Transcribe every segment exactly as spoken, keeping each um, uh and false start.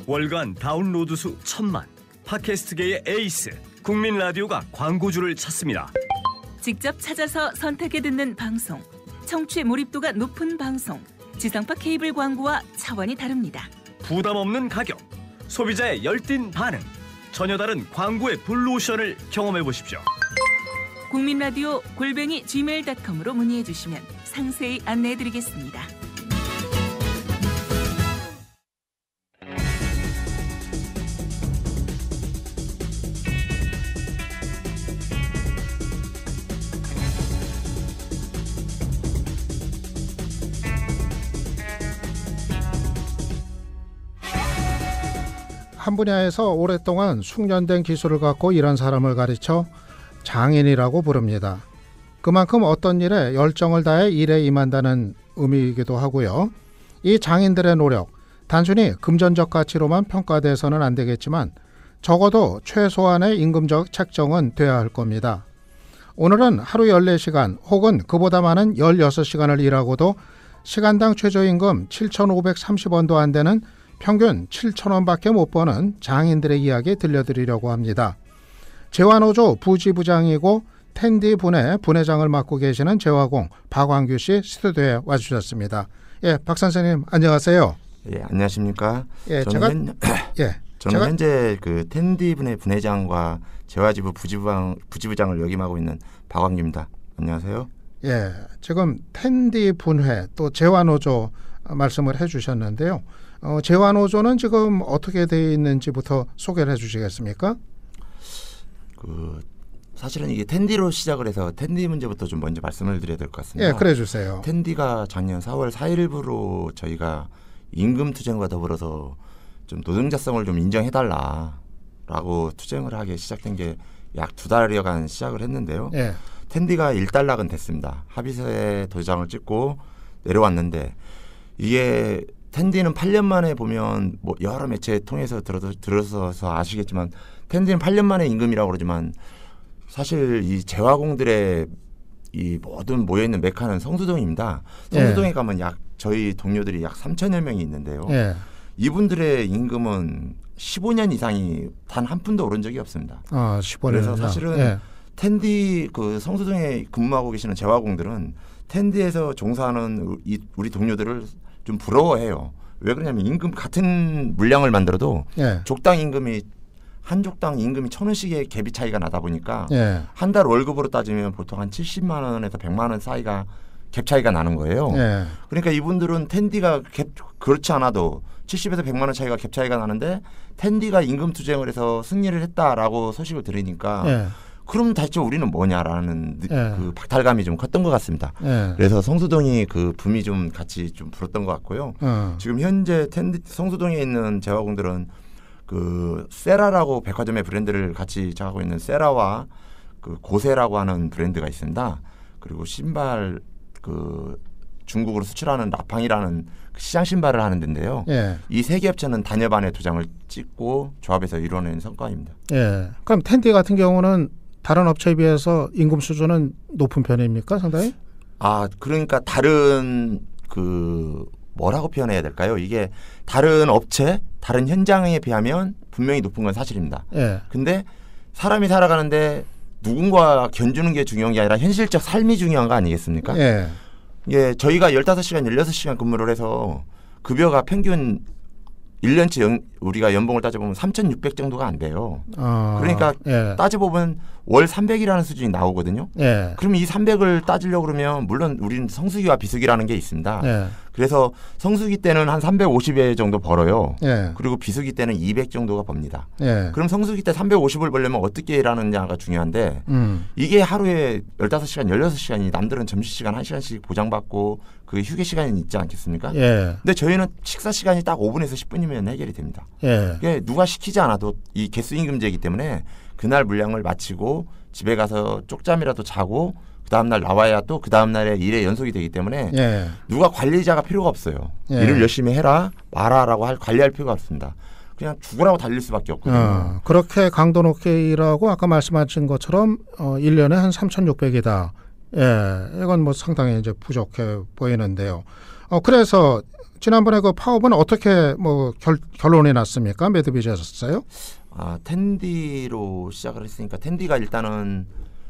월간 다운로드 수 천만, 팟캐스트계의 에이스 국민 라디오가 광고주를 찾습니다. 직접 찾아서 선택해 듣는 방송, 청취 몰입도가 높은 방송, 지상파 케이블 광고와 차원이 다릅니다. 부담 없는 가격, 소비자의 열띤 반응, 전혀 다른 광고의 블루오션을 경험해 보십시오. 국민라디오 골뱅이 지메일 닷컴으로 문의해 주시면 상세히 안내해 드리겠습니다. 한 분야에서 오랫동안 숙련된 기술을 갖고 일한 사람을 가르쳐 장인이라고 부릅니다. 그만큼 어떤 일에 열정을 다해 일에 임한다는 의미이기도 하고요. 이 장인들의 노력, 단순히 금전적 가치로만 평가돼서는 안 되겠지만 적어도 최소한의 임금적 책정은 돼야 할 겁니다. 오늘은 하루 열네 시간 혹은 그보다 많은 열여섯 시간을 일하고도 시간당 최저임금 칠천오백삼십 원도 안 되는 평균 칠천 원밖에 못 버는 장인들의 이야기 들려드리려고 합니다. 재화노조 부지부장이고 텐디 분해 분회장을 맡고 계시는 재화공 박광규 씨 스튜디오에 와주셨습니다. 예, 박 선생님 안녕하세요. 예, 안녕하십니까? 예, 저는 제가 현, 예, 저는 제가, 현재 그 텐디 분해 분회장과 재화지부 부지부장 부지부장을 역임하고 있는 박광규입니다. 안녕하세요. 예, 지금 텐디 분회 또 재화노조 말씀을 해주셨는데요. 어, 재화노조는 지금 어떻게 되어 있는지부터 소개를 해주시겠습니까? 그 사실은 이게 텐디로 시작을 해서 텐디 문제부터 좀 먼저 말씀을 드려야 될 것 같습니다. 예, 그래 주세요. 텐디가 작년 사월 사일부로 저희가 임금 투쟁과 더불어서 좀 노동자성을 좀 인정해달라라고 투쟁을 하기 시작된 게 약 두 달여간 시작을 했는데요. 예. 텐디가 일단락은 됐습니다. 합의서에 도장을 찍고 내려왔는데 이게 텐디는 팔 년 만에 보면 뭐 여러 매체 통해서 들어서, 들어서 아시겠지만 텐디는 팔 년 만에 임금이라고 그러지만 사실 이 재화공들의 이 모든 모여있는 메카는 성수동입니다. 성수동에 예. 가면 약 저희 동료들이 약 삼천여 명이 있는데요. 예. 이분들의 임금은 십오 년 이상이 단 한 푼도 오른 적이 없습니다. 아, 십오 년 그래서 사실은 예. 텐디 그 성수동에 근무하고 계시는 재화공들은 텐디에서 종사하는 이, 우리 동료들을 좀 부러워해요. 왜 그러냐면 임금 같은 물량을 만들어도 예. 족당 임금이 한 족당 임금이 천 원씩의 갭이 차이가 나다 보니까 예. 한 달 월급으로 따지면 보통 한 칠십만 원에서 백만 원 사이가 갭 차이가 나는 거예요. 예. 그러니까 이분들은 텐디가 갭 그렇지 않아도 칠십에서 백만 원 차이가 갭 차이가 나는데 텐디가 임금 투쟁을 해서 승리를 했다라고 소식을 들으니까 예. 그럼 대체 우리는 뭐냐라는 예. 그 박탈감이 좀 컸던 것 같습니다. 예. 그래서 성수동이 그 붐이 좀 같이 좀 불었던 것 같고요. 어. 지금 현재 텐디, 성수동에 있는 재화공들은 그 세라라고 백화점의 브랜드를 같이 하고 있는 세라와 그 고세라고 하는 브랜드가 있습니다. 그리고 신발 그 중국으로 수출하는 라팡이라는 그 시장 신발을 하는 데인데요. 예. 이 세 개 업체는 단협안에 도장을 찍고 조합해서 이뤄낸 성과입니다. 예. 그럼 텐디 같은 경우는 다른 업체에 비해서 임금 수준은 높은 편입니까, 상당히? 아, 그러니까 다른 그 뭐라고 표현해야 될까요? 이게 다른 업체, 다른 현장에 비하면 분명히 높은 건 사실입니다. 예. 근데 사람이 살아가는데 누군가 견주는 게 중요한 게 아니라 현실적 삶이 중요한 거 아니겠습니까? 예. 예, 저희가 열다섯 시간, 열여섯 시간 근무를 해서 급여가 평균 일 년치 연, 우리가 연봉을 따져보면 삼천육백 정도가 안 돼요. 어, 그러니까 예. 따져보면 월 삼백이라는 수준이 나오거든요. 예. 그럼 이 삼백을 따지려고 그러면 물론 우리는 성수기와 비수기라는 게 있습니다. 예. 그래서 성수기 때는 한 삼백오십 회 정도 벌어요. 예. 그리고 비수기 때는 이백 정도가 법니다. 예. 그럼 성수기 때 삼백오십을 벌려면 어떻게 일하느냐가 중요한데 음. 이게 하루에 열다섯 시간, 열여섯 시간이 남들은 점심시간 한 시간씩 보장받고 그 휴게 시간이 있지 않겠습니까? 예. 근데 저희는 식사 시간이 딱 오 분에서 십 분이면 해결이 됩니다. 예. 이게 누가 시키지 않아도 이 개수 임금제이기 때문에 그날 물량을 마치고 집에 가서 쪽잠이라도 자고 그 다음날 나와야 또 그 다음날에 일에 연속이 되기 때문에 예. 누가 관리자가 필요가 없어요. 예. 일을 열심히 해라 마라라고 할, 관리할 필요가 없습니다. 그냥 죽으라고 달릴 수밖에 없거든요. 어, 그렇게 강도 높게 일하고 아까 말씀하신 것처럼 어, 일 년에 한 삼천육백이다. 예, 이건 뭐 상당히 이제 부족해 보이는데요. 어, 그래서 지난번에 그 파업은 어떻게 뭐 결, 결론이 났습니까? 매듭이셨어요? 아, 텐디로 시작을 했으니까 텐디가 일단은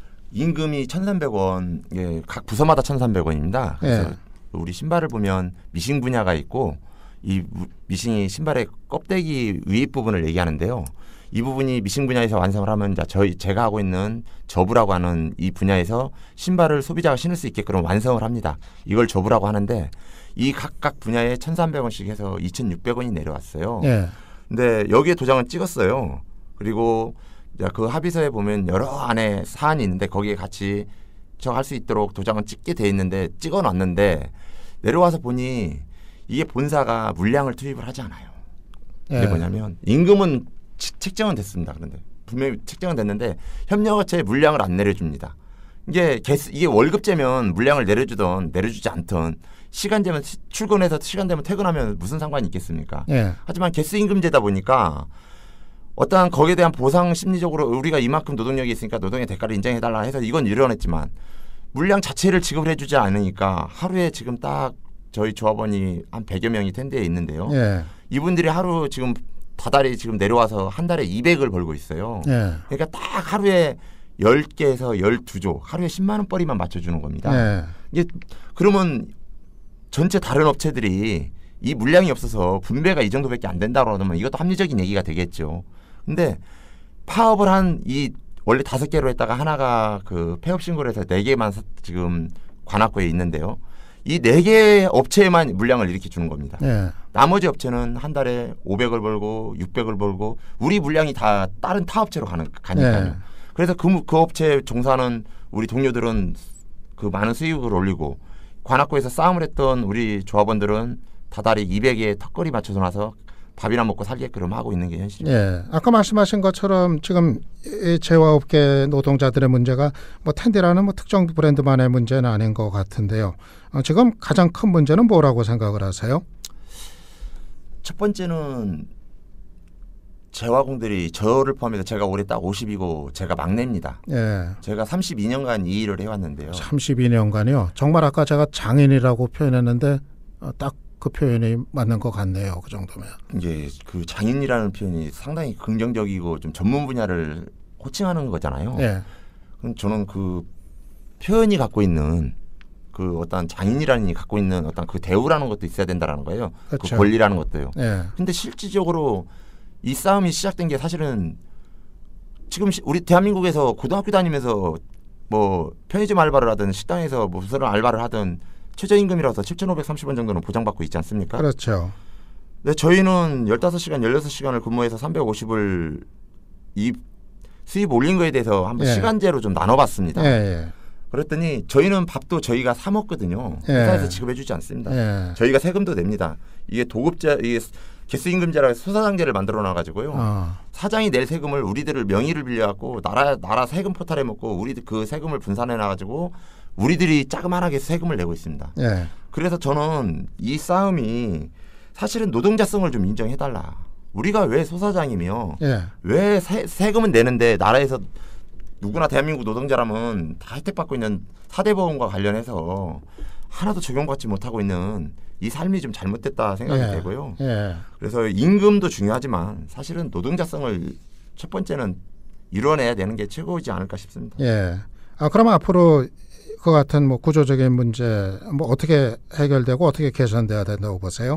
임금이 천삼백 원, 예, 각 부서마다 천삼백 원입니다. 그래서 예. 우리 신발을 보면 미싱 분야가 있고 이 미싱이 신발의 껍데기 윗 부분을 얘기하는데요. 이 부분이 미싱 분야에서 완성을 하면 이제 저희 제가 하고 있는 저부라고 하는 이 분야에서 신발을 소비자가 신을 수 있게끔 완성을 합니다. 이걸 저부라고 하는데 이 각각 분야에 천삼백 원씩 해서 이천육백 원이 내려왔어요. 예. 근데 여기에 도장을 찍었어요. 그리고 이제 그 합의서에 보면 여러 안에 사안이 있는데 거기에 같이 할 수 있도록 도장을 찍게 돼 있는데 찍어놨는데 내려와서 보니 이게 본사가 물량을 투입을 하지 않아요. 이게 예. 뭐냐면 임금은 책정은 됐습니다. 그런데 분명히 책정은 됐는데 협력업체에 물량을 안 내려줍니다. 이게 개수, 이게 월급제면 물량을 내려주던 내려주지 않던 시간제면 출근해서 시간 되면 퇴근하면 무슨 상관이 있겠습니까? 예. 하지만 개수임금제다 보니까 어떠한 거기에 대한 보상 심리적으로 우리가 이만큼 노동력이 있으니까 노동의 대가를 인정해달라 해서 이건 이뤄냈지만 물량 자체를 지급을 해주지 않으니까 하루에 지금 딱 저희 조합원이 한 백여 명이 텐데에 있는데요. 예. 이분들이 하루 지금 다달이 지금 내려와서 한 달에 이백을 벌고 있어요. 예. 그러니까 딱 하루에 열 개에서 열두 조 하루에 십만 원벌이만 맞춰주는 겁니다. 예. 이게 그러면 전체 다른 업체들이 이 물량이 없어서 분배가 이 정도밖에 안 된다고 그러면 이것도 합리적인 얘기가 되겠죠. 근데 파업을 한 이 원래 다섯 개로 했다가 하나가 그 폐업 신고를 해서 네 개만 지금 관악구에 있는데요. 이 네 개 업체에만 물량을 이렇게 주는 겁니다. 예. 나머지 업체는 한 달에 오백을 벌고 육백을 벌고 우리 물량이 다 다른 타 업체로 가는 가니까요. 예. 그래서 그, 그 업체에 종사하는 우리 동료들은 그 많은 수익을 올리고 관악구에서 싸움을 했던 우리 조합원들은 다달이 이백에 턱걸이 맞춰서 나서 밥이나 먹고 살게끔 하고 있는 게 현실입니다. 예. 아까 말씀하신 것처럼 지금 이 제화업계 노동자들의 문제가 뭐 텐디라는 뭐 특정 브랜드만의 문제는 아닌 것 같은데요. 어, 지금 가장 큰 문제는 뭐라고 생각을 하세요? 첫 번째는 재화공들이 저를 포함해서 제가 올해 딱 오십이고 제가 막내입니다. 예. 제가 삼십이 년간 이 일을 해왔는데요. 삼십이 년간이요. 정말 아까 제가 장인이라고 표현했는데 어, 딱 그 표현이 맞는 것 같네요. 그 정도면. 이제 그 장인이라는 표현이 상당히 긍정적이고 좀 전문 분야를 호칭하는 거잖아요. 예. 그럼 저는 그 표현이 갖고 있는 그 어떤 장인이라는 갖고 있는 어떤 그 대우라는 것도 있어야 된다라는 거예요. 그렇죠. 그 권리라는 것도요. 예. 근데 실질적으로 이 싸움이 시작된 게 사실은 지금 시, 우리 대한민국에서 고등학교 다니면서 뭐 편의점 알바를 하든 식당에서 무슨 알바를 하든 최저임금이라서 칠천오백삼십 원 정도는 보장받고 있지 않습니까? 그렇죠. 근데 저희는 열다섯 시간, 열여섯 시간을 근무해서 삼백오십을 이 수입 올린 거에 대해서 한번 예. 시간제로 좀 나눠봤습니다. 예, 예. 그랬더니 저희는 밥도 저희가 사 먹거든요. 예. 회사에서 지급해주지 않습니다. 예. 저희가 세금도 냅니다. 이게 도급제, 이게 개수임금제라고 해서 소사장제를 만들어 놔가지고요. 어. 사장이 낼 세금을 우리들을 명의를 빌려갖고 나라 나라 세금 포탈에 먹고 우리들 그 세금을 분산해 놔가지고 우리들이 자그만하게 세금을 내고 있습니다. 예. 그래서 저는 이 싸움이 사실은 노동자성을 좀 인정해달라. 우리가 왜 소사장이며 예. 왜 세, 세금은 내는데 나라에서 누구나 대한민국 노동자라면 다 혜택받고 있는 사대보험과 관련해서 하나도 적용받지 못하고 있는 이 삶이 좀 잘못됐다 생각이 예. 되고요. 예. 그래서 임금도 중요하지만 사실은 노동자성을 첫 번째는 이뤄내야 되는 게 최고이지 않을까 싶습니다. 예. 아, 그러면 앞으로 그 같은 뭐 구조적인 문제 뭐 어떻게 해결되고 어떻게 개선돼야 된다고 보세요?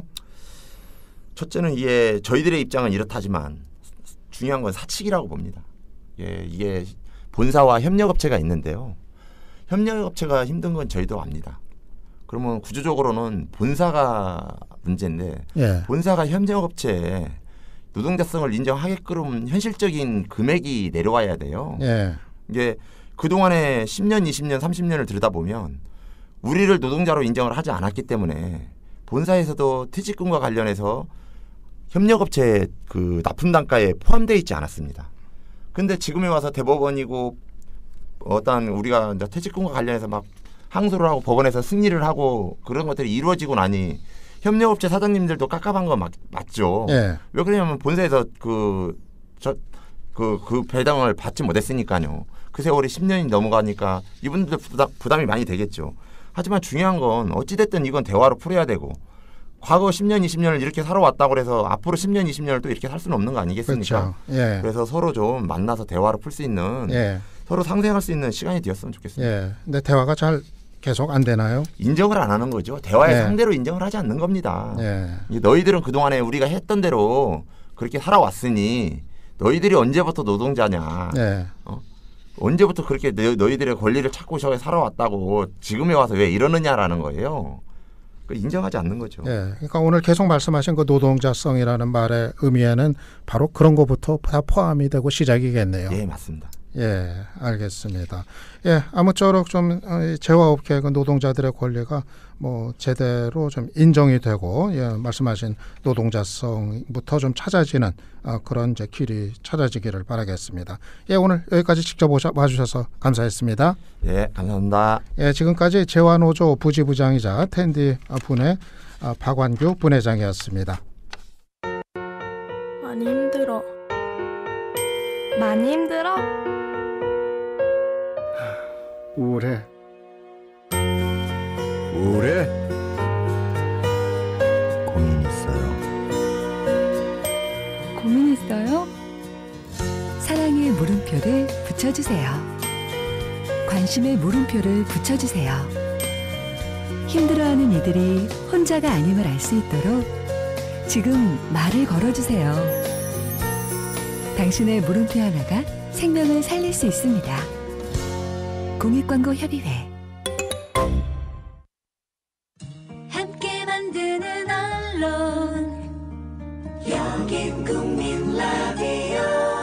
첫째는 이게 저희들의 입장은 이렇다지만 중요한 건 사측이라고 봅니다. 예, 이게 본사와 협력업체가 있는데요. 협력업체가 힘든 건 저희도 압니다. 그러면 구조적으로는 본사가 문제인데 예. 본사가 협력업체에 노동자성을 인정하게끔 현실적인 금액이 내려와야 돼요. 예. 이게 그동안에 십 년, 이십 년, 삼십 년을 들여다보면 우리를 노동자로 인정을 하지 않았기 때문에 본사에서도 퇴직금과 관련해서 협력업체 그 납품 단가에 포함되어 있지 않았습니다. 근데 지금에 와서 대법원이고 어떤 우리가 이제 퇴직금과 관련해서 막 항소를 하고 법원에서 승리를 하고 그런 것들이 이루어지고 나니 협력업체 사장님들도 깝깝한 건 맞, 맞죠. 예. 왜 그러냐면 본사에서 그 저 그 그 배당을 받지 못했으니까요. 그 세월이 십 년이 넘어가니까 이분들도 부담, 부담이 많이 되겠죠. 하지만 중요한 건 어찌됐든 이건 대화로 풀어야 되고 과거 십 년, 이십 년을 이렇게 살아왔다고 해서 앞으로 십 년, 이십 년을 또 이렇게 살 수는 없는 거 아니겠습니까? 그렇죠. 예. 그래서 서로 좀 만나서 대화를 풀 수 있는 예. 서로 상생할 수 있는 시간이 되었으면 좋겠습니다. 예. 근데 대화가 잘 계속 안 되나요? 인정을 안 하는 거죠. 대화의 예. 상대로 인정을 하지 않는 겁니다. 예. 이 너희들은 그동안에 우리가 했던 대로 그렇게 살아왔으니 너희들이 언제부터 노동자냐. 예. 어? 언제부터 그렇게 너, 너희들의 권리를 찾고 저기 살아왔다고 지금에 와서 왜 이러느냐라는 거예요. 인정하지 않는 거죠. 예. 그러니까 오늘 계속 말씀하신 그 노동자성이라는 말의 의미에는 바로 그런 것부터 다 포함이 되고 시작이겠네요. 예, 맞습니다. 예, 알겠습니다. 예, 아무쪼록 좀 재화업계 그 노동자들의 권리가 뭐 제대로 좀 인정이 되고, 예, 말씀하신 노동자성부터 좀 찾아지는 어, 그런 이제 길이 찾아지기를 바라겠습니다. 예, 오늘 여기까지 직접 오셔 와주셔서 감사했습니다. 예, 감사합니다. 예, 지금까지 재화노조 부지부장이자 텐디 분의 어, 박완규 분회장이었습니다. 많이 힘들어. 많이 힘들어? 우울해. 우울해? 고민 있어요. 고민 있어요? 사랑의 물음표를 붙여주세요. 관심의 물음표를 붙여주세요. 힘들어하는 이들이 혼자가 아님을 알 수 있도록 지금 말을 걸어주세요. 당신의 물음표 하나가 생명을 살릴 수 있습니다. 공익광고협의회. 함께 만드는 언론 여긴 국민 라디오.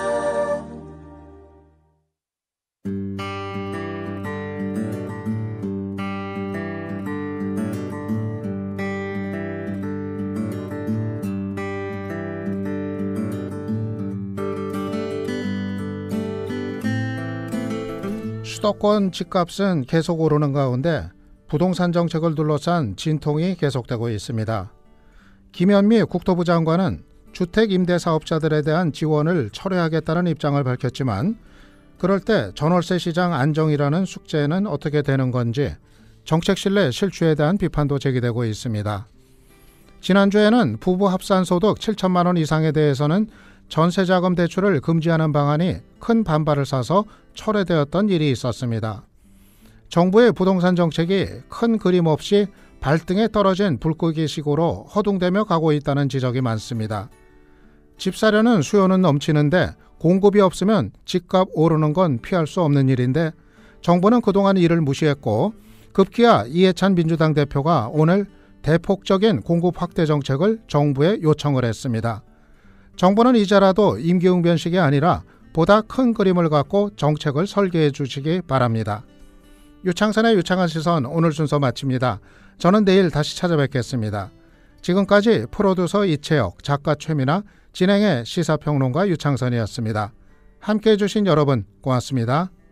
수도권 집값은 계속 오르는 가운데 부동산 정책을 둘러싼 진통이 계속되고 있습니다. 김현미 국토부 장관은 주택 임대 사업자들에 대한 지원을 철회하겠다는 입장을 밝혔지만 그럴 때 전월세 시장 안정이라는 숙제는 어떻게 되는 건지 정책 신뢰 실추에 대한 비판도 제기되고 있습니다. 지난주에는 부부 합산 소득 칠천만 원 이상에 대해서는 전세자금 대출을 금지하는 방안이 큰 반발을 사서 철회되었던 일이 있었습니다. 정부의 부동산 정책이 큰 그림 없이 발등에 떨어진 불고기식으로 허둥대며 가고 있다는 지적이 많습니다. 집 사려는 수요는 넘치는데 공급이 없으면 집값 오르는 건 피할 수 없는 일인데 정부는 그동안 이를 무시했고 급기야 이해찬 민주당 대표가 오늘 대폭적인 공급 확대 정책을 정부에 요청을 했습니다. 정부는 이제라도 임기응변식이 아니라 보다 큰 그림을 갖고 정책을 설계해 주시기 바랍니다. 유창선의 유창한 시선 오늘 순서 마칩니다. 저는 내일 다시 찾아뵙겠습니다. 지금까지 프로듀서 이채혁, 작가 최민아, 진행의 시사평론가 유창선이었습니다. 함께해 주신 여러분 고맙습니다.